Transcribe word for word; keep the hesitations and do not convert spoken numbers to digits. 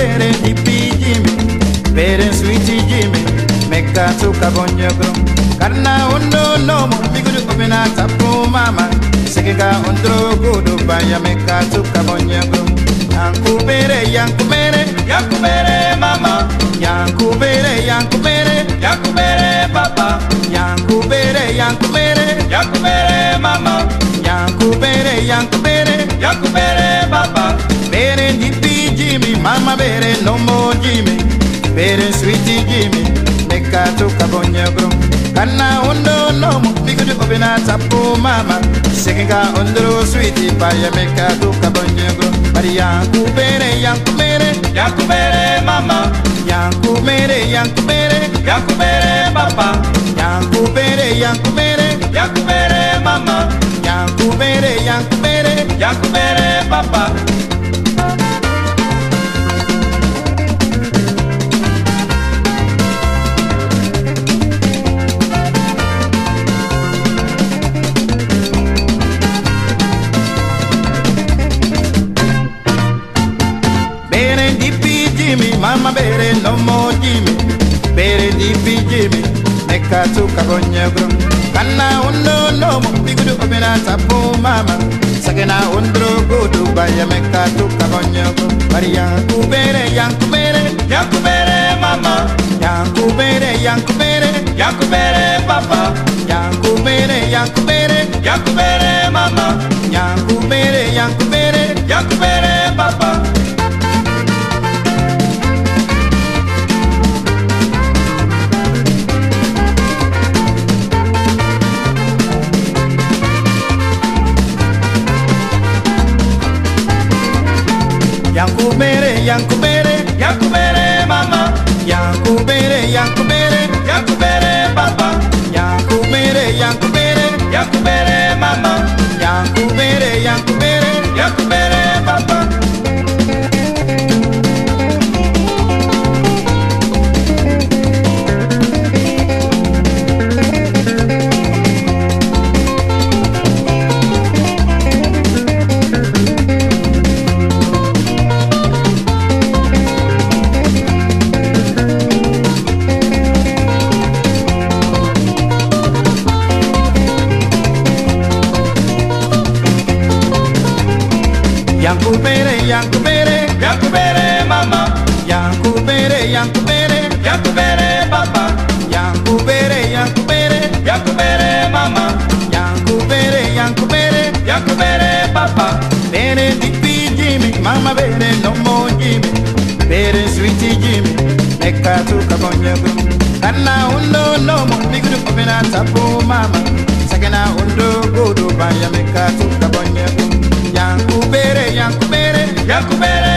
bere dipi Jimmy, bere sweetie Jimmy, meka tuka bonyogro. Karna undo no mo migudu obina tapu mama, sekega ondro gudu baya meka tuka bonyogro. Yanku bere, yanku bere, yanku bere mama, yanku bere, yanku bere, yanku bere papa, yanku bere, yanku bere, yanku bere mama, yanku bere, yanku bere, yanku bere papa. Bere dipi Jimmy, mama bere no mo Jimmy, bere sweetie Jimmy, meka tuka bonyogro. Kana undo no mo migudu obina tapu mama, sekega ondro sweetie baya meka tuka bonyogro. Bari yanku bere, yanku bere, yanku bere mama, yanku bere, yanku bere, yanku bere papa, yanku bere, yanku bere, yanku bere mama, yanku bere, yanku bere, yanku bere papa. Mama bere no mo Jimmy, bere dipi Jimmy, meka tuka bonyogro. Kana undo no mo bigudu obina tapu mama, sakena undro gudu baya meka tuka bonyogro. Bari yanku bere, yanku bere, yanku bere mama, yanku bere, yanku bere, yanku bere papa, yanku bere, yanku bere, yanku bere mama, yanku bere, yanku bere, yanku bere papa. Yanku bere, yanku bere, yanku bere mama, yanku bere, yanku bere, yanku bere papa, yanku bere, yanku bere, yanku bere mama, yanku bere, yanku bere, yanku bere papa. Yanku bere, yanku bere, yanku bere mama, yanku bere, yanku bere, yanku bere papa, yanku bere, yanku bere, yanku bere mama, yanku bere, yanku bere, yanku bere papa. Bere dipi Jimmy, mama bere no mo Jimmy, bere sweetie Jimmy, meka tuka bonyogro. Kana undo no mo bigudu obina tapu mama, sakena undo gudu baya meka tuka bonyogro. Yanku bere, yanku bere, yanku bere